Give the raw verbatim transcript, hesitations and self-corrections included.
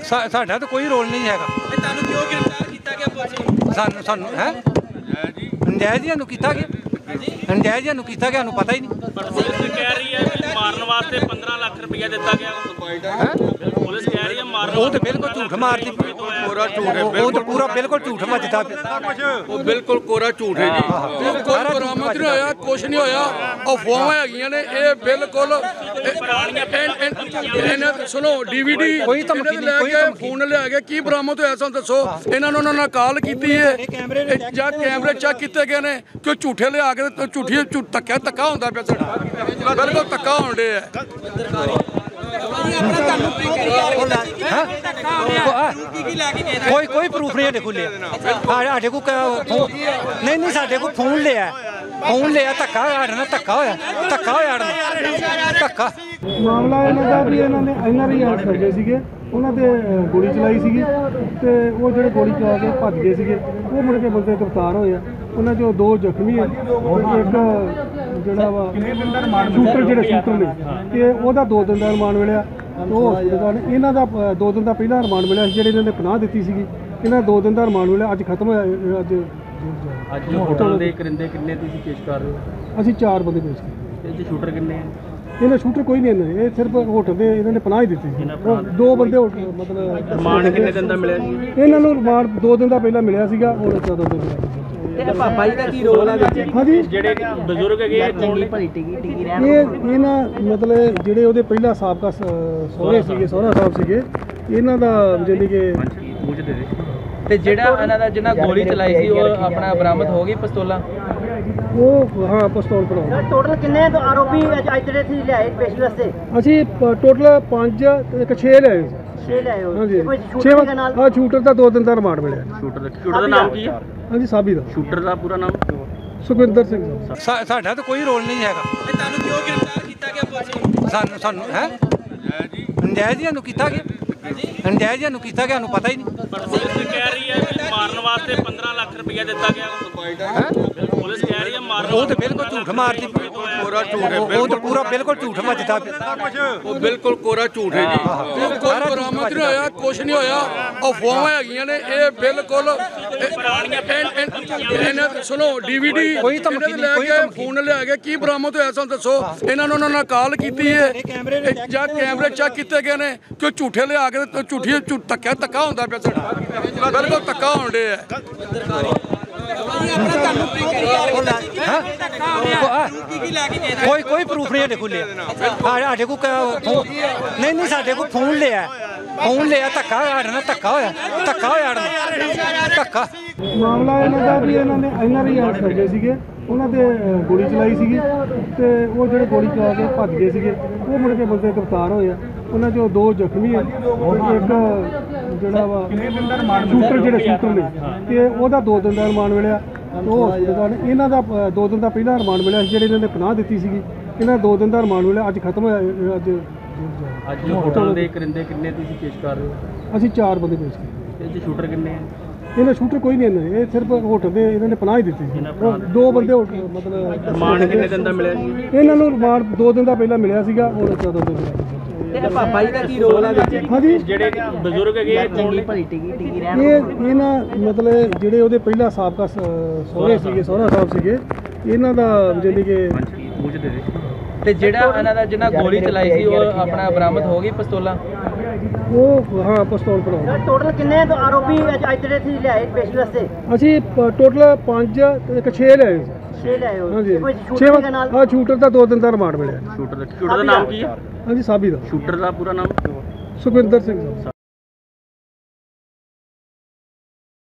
ਸਾਡਾ ਤਾਂ ਕੋਈ ਰੋਲ ਨਹੀਂ ਹੈਗਾ। ਤੁਹਾਨੂੰ ਕਿਉਂ ਗ੍ਰਿਫਤਾਰ ਕੀਤਾ ਗਿਆ ਪੁਲਿਸ? ਸਾਨੂੰ ਸਾਨੂੰ ਹੈ ਨਜਾਇਜ਼ੀਆਂ ਨੂੰ ਕੀਤਾ ਗਿਆ, ਨਜਾਇਜ਼ੀਆਂ ਨੂੰ ਕੀਤਾ ਗਿਆ, ਸਾਨੂੰ ਪਤਾ ਹੀ ਨਹੀਂ। ਪੁਲਿਸ ਕਹਿ ਰਹੀ ਹੈ ਕਿ ਮਾਰਨ ਵਾਸਤੇ पंद्रह ਲੱਖ ਰੁਪਇਆ ਦਿੱਤਾ ਗਿਆ। ਪੁਲਿਸ ਕਹਿ ਰਹੀ ਹੈ ਮਾਰਨ ਉਹ ਤਾਂ ਬਿਲਕੁਲ ਝੂਠ ਮਾਰਦੀ, ਕੋਰਾ ਝੂਠ ਹੈ, ਉਹ ਤਾਂ ਪੂਰਾ ਬਿਲकुल ਝੂਠ ਮੱਚਦਾ ਪਿਆ, ਉਹ ਬਿਲकुल ਕੋਰਾ ਝੂਠ ਹੈ ਜੀ। ਕੋਈ ਬਰਾਮਦ ਨਹੀਂ ਹੋਇਆ, ਕੁਛ ਨਹੀਂ ਹੋਇਆ, ਅਫਵਾਹਾਂ ਹੈਗੀਆਂ ਨੇ। ਇਹ ਬਿਲਕੁਲ ਇਹਨਾਂ ਸੁਣੋ ਡੀਵੀਡੀ ਕੋਈ ਧਮਕੀ ਨਹੀਂ, ਕੋਈ ਧਮਕੀ ਫੋਨ ਲਿਆ ਗਿਆ। ਕੀ ਬਰਾਮਦ ਹੋਇਆ ਸਾਨੂੰ ਦੱਸੋ। ਇਹਨਾਂ ਨੂੰ ਉਹਨਾਂ ਨਾਲ ਕਾਲ ਕੀਤੀ ਹੈ ਜਾਂ ਕੈਮਰੇ ਚੈੱਕ ਕੀਤੇ ਗਏ ਨੇ ਕਿ ਝੂਠੇ ਲਿਆ ਕੇ ਝੂਠੀ ਧੱਕਾ ਧੱਕਾ ਹੁੰਦਾ ਪਿਆ ਸਾਡਾ, ਬਿਲਕੁਲ ਧੱਕਾ ਹੋਣ ਡਿਆ। ਕੋਈ ਕੋਈ ਪ੍ਰੂਫ ਨਹੀਂ ਸਾਡੇ ਕੋਲ ਲਿਆ, ਸਾਡੇ ਕੋਲ ਨਹੀਂ ਨਹੀਂ ਸਾਡੇ ਕੋਲ ਫੋਨ ਲਿਆ, ਫੋਨ ਲਿਆ, ਧੱਕਾ ਸਾਡੇ ਨਾਲ ਧੱਕਾ ਹੋਇਆ, ਧੱਕਾ ਹੋਇਆ ਸਾਡੇ ਨਾਲ ਧੱਕਾ। ਮਾਮਲਾ ਇਹਨਾਂ ਦਾ ਵੀ ਇਹਨਾਂ ਨੇ ਐਨ ਆਰ ਆਈ ਆਰਟਸ ਲੱਗੇ ਸੀਗੇ, ਉਹਨਾਂ ਤੇ ਗੋਲੀ ਚਲਾਈ ਸੀਗੀ ਤੇ ਉਹ ਜਿਹੜੇ ਗੋਲੀ ਚਲਾ ਕੇ ਭੱਜ ਗਏ ਸੀਗੇ, ਉਹ ਮੁੜ ਕੇ ਬੰਦੇ ਗ੍ਰਿਫਤਾਰ ਹੋਏ ਆ। ਉਹਨਾਂ 'ਚੋਂ ਦੋ ਜ਼ਖਮੀ ਹੈ, ਇੱਕ ਜਿਹੜਾ ਵਾ ਸ਼ੂਟਰ ਜਿਹੜੇ ਸ਼ੂਟਰ ਨੇ, ਤੇ ਉਹਦਾ ਦੋ ਦਿਨ ਦਾ ਰਿਮਾਂਡ ਮਿਲਿਆ। ਉਹ ਹਸਪਤਾਲ ਇਹਨਾਂ ਦਾ ਦੋ ਦਿਨ ਦਾ ਪਹਿਲਾਂ ਰਿਮਾਂਡ ਮਿਲਿਆ ਸੀ, ਜਿਹੜੇ ਇਹਨਾਂ ਨੇ ਪਨਾਹ ਦਿੱਤੀ ਸੀਗੀ। ਇਹਨਾਂ ਦੋ ਦਿਨ ਦਾ ਰਿਮਾਂਡ ਮਿਲਿਆ, ਅੱਜ ਖਤਮ ਹੋਇਆ। ਅੱਜ ਅੱਜ ਹੋਟਲ ਦੇ ਕਰਿੰਦੇ ਕਿੰਨੇ ਤੁਸੀਂ ਪੇਸ਼ ਕਰ ਰਹੇ ਹੋ? ਅਸੀਂ ਚਾਰ ਬੰਦੇ ਪੇਸ਼ ਕੀਤੇ। ਇਹ 'ਚ ਸ਼ੂਟਰ ਕਿੰਨੇ ਆ? ਇਹਨਾਂ ਸ਼ੂਟਰ ਕੋਈ ਨਹੀਂ, ਇਹਨਾਂ ਇਹ ਸਿਰਫ ਹੋਟਲ ਦੇ ਇਹਨਾਂ ਨੇ ਪਨਾਹ ਹੀ ਦਿੱਤੀ ਸੀ। ਦੋ ਬੰਦੇ ਮਤਲਬ ਰਿਮਾਂਡ ਕਿੰਨੇ ਦਿਨ ਦਾ ਮਿਲਿਆ ਸੀ? ਇਹਨਾਂ ਨੂੰ ਰਿਮਾਂਡ ਦੋ ਦਿਨ ਦਾ ਪਹਿਲਾਂ ਮਿਲਿਆ ਸੀਗਾ, ਹੁਣ ਚੌਦਾਂ ਦਿਨ ਦਾ। ਪਾਪਾ ਜੀ ਦਾ ਕੀ ਰੋਲ ਹੈ ਵਿੱਚ? ਹਾਂਜੀ, ਜਿਹੜੇ ਬਜ਼ੁਰਗ ਹੈਗੇ ਚੰਗੀ ਭਲੀ ਟਿਕੀ ਟਿਕੀ ਰਹਿਣ ਇਹ ਇਹਨਾਂ ਮਤਲਬ ਜਿਹੜੇ ਉਹਦੇ ਪਹਿਲਾਂ ਸਾਬਕਾ ਸਹੁਰੇ ਸੀਗੇ, ਸਹੁਰਾ ਸਾਹਿਬ ਸੀਗੇ, ਇਹਨਾਂ ਦਾ ਜਾਨੀ ਕਿ ਮੂੰਹ 'ਚ ਦੇ ਦੇ। ਤੇ ਜਿਹੜਾ ਇਹਨਾਂ ਦਾ ਜਿਹਨਾਂ ਗੋਲੀ ਚਲਾਈ ਸੀ ਉਹ ਆਪਣਾ ਬਰਾਮਦ ਹੋ ਗਈ ਪਿਸਤੌਲਾਂ? ਉਹ ਹਾਂ ਪਿਸਤੌਲ ਭਰਾ। ਟੋਟਲ ਕਿੰਨੇ ਆਰੋਪੀ ਅੱਜ ਦੇ ਸੀ ਲਿਆਏ ਪੇਸ਼ੀ ਵਾਸਤੇ? ਅਸੀਂ ਟੋਟਲ ਪੰਜ ਇੱਕ ਛੇ ਲਿਆਏ ਸੀ। ਛੇ ਲਿਆਏ ਹੋ? ਹਾਂਜੀ, ਕੋਈ ਛੇ ਸ਼ੂਟਰ ਦੇ ਨਾਲ? ਹਾਂ, ਸ਼ੂਟਰ ਦਾ ਦੋ ਦਿਨ ਦਾ ਰਿਮਾਂਡ ਮਿਲਿਆ। ਸ਼ੂਟਰ ਦਾ ਸ਼ੂਟਰ ਦਾ ਨਾਮ ਕੀ ਹੈ? ਹਾਂਜੀ, ਸਾਬੀ ਦਾ। ਸ਼ੂਟਰ ਦਾ ਪੂਰਾ ਨਾਮ? ਸੁਖਵਿੰਦਰ ਸਿੰਘ। ਸਾਡਾ ਤਾਂ ਕੋਈ ਰੋਲ ਨਹੀਂ ਹੈਗਾ। ਤੁਹਾਨੂੰ ਕਿਉਂ ਗ੍ਰਿਫਤਾਰ ਕੀਤਾ ਗਿਆ ਪੁਲਿਸ? ਸਾਨੂੰ ਸਾਨੂੰ ਹੈ ਨਜਾਇਜ਼ੀਆਂ ਨੂੰ ਕੀਤਾ ਗਿਆ, ਨਜਾਇਜ਼ੀਆਂ ਨੂੰ ਕੀਤਾ ਗਿਆ, ਸਾਨੂੰ ਪਤਾ ਹੀ ਨਹੀਂ। ਪੁਲਿਸ ਕਹਿ ਰਹੀ ਹੈ ਕਿ ਮਾਰਨ ਵਾਸਤੇ पंद्रह ਲੱਖ ਰੁਪਇਆ ਦਿੱਤਾ ਗਿਆ। ਪੁਲਿਸ ਕਹਿ ਰਹੀ ਹੈ ਮਾਰਨ ਉਹ ਤਾਂ ਬਿਲकुल ਝੂਠ ਮਾਰਦੀ, ਕੋਰਾ ਝੂਠ ਹੈ, ਉਹ ਤਾਂ ਪੂਰਾ ਬਿਲकुल ਝੂਠ ਮੱਚਦਾ ਪਿਆ, ਉਹ ਬਿਲकुਲ ਕੋਰਾ ਝੂਠ ਹੈ ਜੀ। ਕੋਈ ਬਰਾਮਦ ਨਹੀਂ ਹੋਇਆ, ਕੁਛ ਨਹੀਂ ਹੋਇਆ, ਅਫਵਾਹਾਂ ਹੈਗੀਆਂ ਨੇ। ਇਹ ਬਿਲकुल ਇਹਨਾਂ ਸੁਣੋ ਡੀਵੀਡੀ ਕੋਈ ਧਮਕੀ ਨਹੀਂ, ਕੋਈ ਧਮਕੀ ਫੋਨ ਲਿਆ ਗਿਆ। ਕੀ ਬਰਾਮਦ ਹੋਇਆ ਸਾਨੂੰ ਦੱਸੋ। ਇਹਨਾਂ ਨੂੰ ਉਹਨਾਂ ਨਾਲ ਕਾਲ ਕੀਤੀ ਹੈ ਜਾਂ ਕੈਮਰੇ ਚੈੱਕ ਕੀਤੇ ਗਏ ਨੇ ਕਿ ਝੂਠੇ ਲਿਆ ਕੇ ਝੂਠੀ ਧੱਕਾ ਧੱਕਾ ਹੁੰਦਾ ਪਿਆ ਸਾਡਾ, ਬਿਲकुल ਧੱਕਾ ਹੋਣ ਡਿਆ। ਕੋਈ ਕੋਈ ਪ੍ਰੂਫ ਨਹੀਂ ਸਾਡੇ ਕੋਲ ਲਿਆ, ਸਾਡੇ ਕੋਲ ਨਹੀਂ ਨਹੀਂ ਸਾਡੇ ਕੋਲ ਫੋਨ ਲਿਆ, ਫੋਨ ਲਿਆ, ਧੱਕਾ ਸਾਡੇ ਨਾਲ ਧੱਕਾ ਹੋਇਆ, ਧੱਕਾ ਹੋਇਆ ਸਾਡੇ ਨਾਲ ਧੱਕਾ। ਮਾਮਲਾ ਇਹਨਾਂ ਦਾ ਵੀ ਇਹਨਾਂ ਨੇ ਐਨ ਆਰ ਆਈ ਆਰਟਸ ਲੱਗੇ ਸੀਗੇ, ਉਹਨਾਂ ਤੇ ਗੋਲੀ ਚਲਾਈ ਸੀਗੀ ਤੇ ਉਹ ਜਿਹੜੇ ਗੋਲੀ ਚਲਾ ਕੇ ਭੱਜ ਗਏ ਸੀਗੇ, ਉਹ ਮੁੜ ਕੇ ਬੰਦੇ ਗ੍ਰਿਫਤਾਰ ਹੋਏ ਆ। ਉਹਨਾਂ 'ਚੋਂ ਦੋ ਜ਼ਖਮੀ ਹੈ, ਇੱਕ ਜਿਹੜਾ ਵਾ ਸ਼ੂਟਰ ਜਿਹੜੇ ਸ਼ੂਟਰ ਨੇ, ਤੇ ਉਹਦਾ ਦੋ ਦਿਨ ਦਾ ਰਿਮਾਂਡ ਮਿਲਿਆ। ਉਹ ਹਸਪਤਾਲ ਇਹਨਾਂ ਦਾ ਦੋ ਦਿਨ ਦਾ ਪਹਿਲਾਂ ਰਿਮਾਂਡ ਮਿਲਿਆ ਸੀ, ਜਿਹੜੇ ਇਹਨਾਂ ਨੇ ਪਨਾਹ ਦਿੱਤੀ ਸੀਗੀ। ਇਹਨਾਂ ਦੋ ਦਿਨ ਦਾ ਰਿਮਾਂਡ ਮਿਲਿਆ, ਅੱਜ ਖਤਮ ਹੋਇਆ। ਅੱਜ ਅੱਜ ਹੋਟਲ ਦੇ ਕਰਿੰਦੇ ਕਿੰਨੇ ਤੁਸੀਂ ਪੇਸ਼ ਕਰ ਰਹੇ ਹੋ? ਅਸੀਂ ਚਾਰ ਬੰਦੇ ਪੇਸ਼ ਕੀਤੇ। ਇਹ 'ਚ ਸ਼ੂਟਰ ਕਿੰਨੇ ਆ? ਇਹਨਾਂ ਸ਼ੂਟਰ ਕੋਈ ਨਹੀਂ, ਇਹਨਾਂ ਇਹ ਸਿਰਫ ਹੋਟਲ ਦੇ ਇਹਨਾਂ ਨੇ ਪਨਾਹ ਹੀ ਦਿੱਤੀ ਸੀ। ਦੋ ਬੰਦੇ ਮਤਲਬ ਰਿਮਾਂਡ ਕਿੰਨੇ ਦਿਨ ਦਾ ਮਿਲਿਆ ਸੀ? ਇਹਨਾਂ ਨੂੰ ਰਿਮਾਂਡ ਦੋ ਦਿਨ ਦਾ ਪਹਿਲਾਂ ਮਿਲਿਆ ਸੀਗਾ, ਹੁਣ ਚੌਦਾਂ ਦਿਨ ਦਾ। ਤੇ ਪਾਪਾ ਜੀ ਦਾ ਕੀ ਰੋਲ ਹੈ ਵਿੱਚ? ਹਾਂਜੀ, ਜਿਹੜੇ ਬਜ਼ੁਰਗ ਹੈਗੇ ਚੰਗੀ ਭਲੀ ਟਿਕੀ ਟਿਕੀ ਰਹਿਣ ਇਹ ਇਹਨਾਂ ਮਤਲਬ ਜਿਹੜੇ ਉਹਦੇ ਪਹਿਲਾਂ ਸਾਬਕਾ ਸਹੁਰੇ ਸੀਗੇ, ਸਹੁਰਾ ਸਾਹਿਬ ਸੀਗੇ, ਇਹਨਾਂ ਦਾ ਜਾਨੀ ਕਿ ਮੂੰਹ 'ਚ ਦੇ ਦੇ। ਤੇ ਜਿਹੜਾ ਇਹਨਾਂ ਦਾ ਜਿਹਨਾਂ ਗੋਲੀ ਚਲਾਈ ਸੀ ਉਹ ਆਪਣਾ ਬਰਾਮਦ ਹੋ ਗਈ ਪਿਸਤੌਲਾਂ? ਉਹ ਹਾਂ ਪਿਸਤੌਲ ਭਰਾ। ਟੋਟਲ ਕਿੰਨੇ ਆਰੋਪੀ ਅੱਜ ਦੇ ਸੀ ਲਿਆਏ ਪੇਸ਼ੀ ਵਾਸਤੇ? ਅਸੀਂ ਟੋਟਲ ਪੰਜ ਇੱਕ ਛੇ ਲਿਆਏ ਸੀ। ਛੇ ਲਿਆਏ ਹੋ? ਹਾਂਜੀ, ਕੋਈ ਛੇ ਸ਼ੂਟਰ ਦੇ ਨਾਲ? ਹਾਂ, ਸ਼ੂਟਰ ਦਾ ਦੋ ਦਿਨ ਦਾ ਰਿਮਾਂਡ ਮਿਲਿਆ। ਸ਼ੂਟਰ ਦਾ ਸ਼ੂਟਰ ਦਾ ਨਾਮ ਕੀ ਹੈ? ਹਾਂਜੀ, ਸਾਬੀ ਦਾ। ਸ਼ੂਟਰ ਦਾ ਪੂਰਾ ਨਾਮ? ਸੁਖਵਿੰਦਰ ਸਿੰਘ।